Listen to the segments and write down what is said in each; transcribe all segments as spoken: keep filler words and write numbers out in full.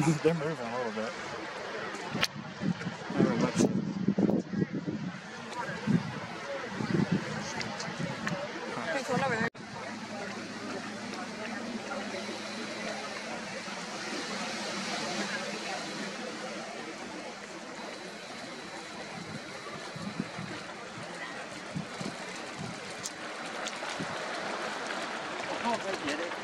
They're moving a little bit. Never much. There's one over there. Oh, they get it.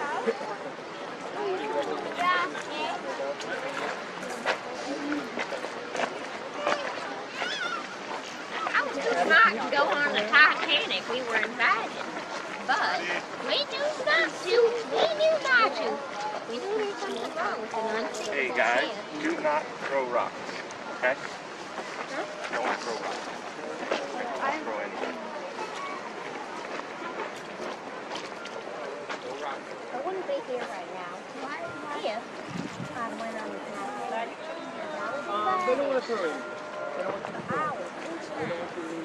Not go on the Titanic, we were invited, but we choose not to. We knew not to. We knew there was something wrong with an unsafe. Hey guys, do not throw rocks, okay? Huh? Don't throw rocks. Don't throw anything. I wouldn't be here right now. Why? If I went on the Titanic. Um, they don't want to throw anything. They don't want to throw anything. They don't want to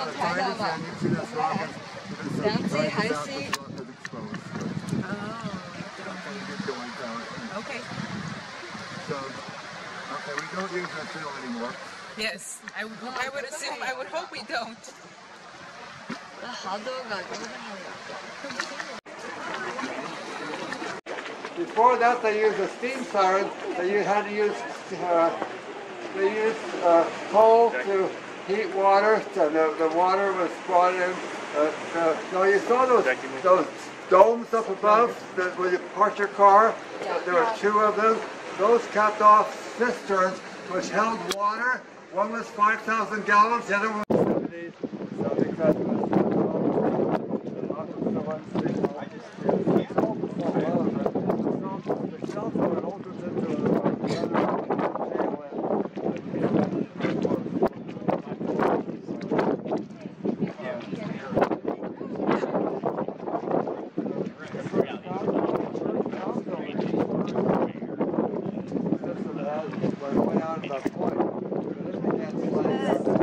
Down seat, high seat. Oh. So, okay, we don't use that field anymore. Yes, I, would- I would assume, I would hope we don't. Before that, they used a steam siren. They had to use uh, they used uh, coal to heat water. So the, the water was brought in. Uh, uh, now you saw those those domes up above that where you park your car. Uh, there were two of them. Those capped off cisterns which held water. One was five thousand gallons. The other one was seventy. So because it was the shelf of it opens into another channel and went out at that point. But it began sliding.